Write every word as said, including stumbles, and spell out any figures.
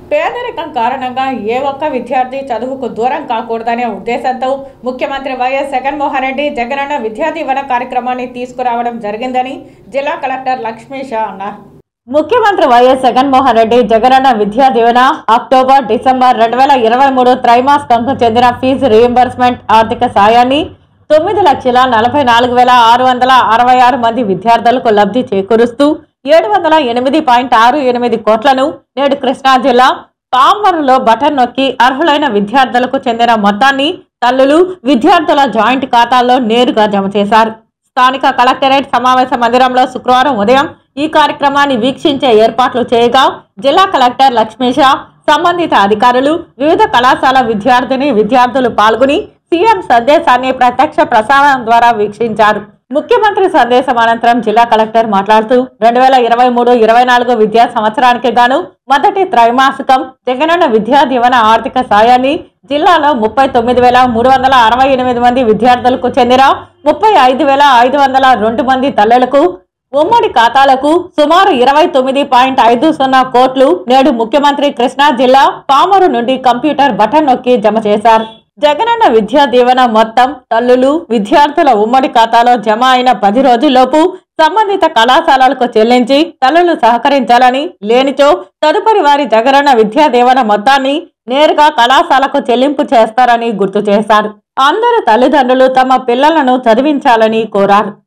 పేదరికం కారణంగా ఏ ఒక్క విద్యార్థి చదువుకు దూరం కాకూడదనే ఉద్దేశంతో ముఖ్యమంత్రి వైఎస్ జగన్మోహన్ రెడ్డి జగనన్న విద్యా దీవెన కార్యక్రమాన్ని తీసుకురావడం జరిగిందని జిల్లా కలెక్టర్ లక్ష్మీ షా అన్నారు. ముఖ్యమంత్రి YS Jaganmohan Reddy Jagananna Vidya Deevena October December రెండు వేల ఇరవై మూడు త్రైమాసికంకు చెందిన ఫీజు రీయింబర్స్మెంట్ ఆర్థిక సాయాన్ని తొమ్మిది లక్షల నలభై నాలుగు వేల ఆరు వందల అరవై ఆరు మంది విద్యార్థులకు లబ్ధి చేకూరుస్తూ ఏడు వందల ఎనిమిది పాయింట్ ఆరు ఎనిమిది కోట్లను నేడు కృష్ణా జిల్లా పామరులో బటన్ నొక్కి అర్హులైన విద్యార్థులకు చెందిన మొత్తాన్ని తల్లులు విద్యార్థుల జాయింట్ ఖాతాల్లో నేరుగా జమ చేశారు. స్థానిక కలెక్టరేట్ సమావేశ మందిరంలో శుక్రవారం ఉదయం ఈ కార్యక్రమాన్ని వీక్షించే ఏర్పాట్లు చేయగా జిల్లా కలెక్టర్ లక్ష్మీషా సంబంధిత అధికారులు వివిధ కళాశాల విద్యార్థిని విద్యార్థులు పాల్గొని సీఎం సందేశాన్ని ప్రత్యక్ష ప్రసారం ద్వారా వీక్షించారు. ముఖ్యమంత్రి సందేశం అనంతరం జిల్లా కలెక్టర్ మాట్లాడుతూ రెండు వేల ఇరవై మూడు ఇరవై నాలుగు విద్యా సంవత్సరానికి గాను మొదటి త్రైమాసికం జగనన్న విద్యా దీవెన ఆర్థిక సాయాన్ని జిల్లాలో ముప్పై తొమ్మిది వేల మూడు వందల అరవై ఎనిమిది మంది విద్యార్థులకు చెందిన ముప్పై ఐదు వేల ఐదు వందల రెండు మంది తల్లులకు ఉమ్మడి ఖాతాలకు సుమారు ఇరవై తొమ్మిది పాయింట్ ఐదు సున్నా కోట్లు నేడు ముఖ్యమంత్రి కృష్ణా జిల్లా పామరు నుండి కంప్యూటర్ బటన్ నొక్కి జమ చేశారు. జగనన్న విద్యా దీవెన మొత్తం తల్లులు విద్యార్థుల ఉమ్మడి ఖాతాలో జమ అయిన పది రోజుల్లోపు సంబంధిత కళాశాలలకు చెల్లించి తల్లులు సహకరించాలని, లేనిచో తదుపరి వారి జగనన్న విద్యా దీవెన మొత్తాన్ని నేరుగా కళాశాలకు చెల్లింపు చేస్తారని గుర్తు చేశారు. అందరూ తల్లిదండ్రులు తమ పిల్లలను చదివించాలని కోరారు.